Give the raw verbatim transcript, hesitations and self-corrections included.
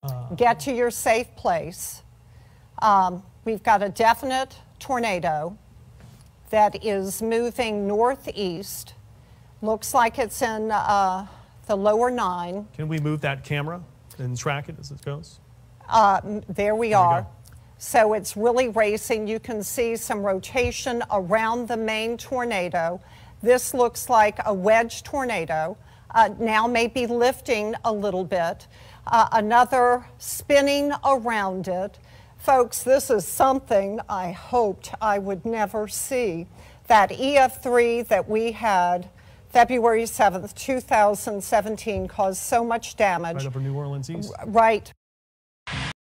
Uh, get to your safe place. Um, we've got a definite tornado that is moving northeast. Looks like it's in uh, the lower nine. Can we move that camera and track it as it goes? Uh, there we There are. we go. So it's really racing. You can see some rotation around the main tornado. This looks like a wedge tornado. Uh, now maybe lifting a little bit. Uh, another spinning around it. Folks, this is something I hoped I would never see. That E F three that we had February seventh, two thousand seventeen caused so much damage. Right over New Orleans East. Right.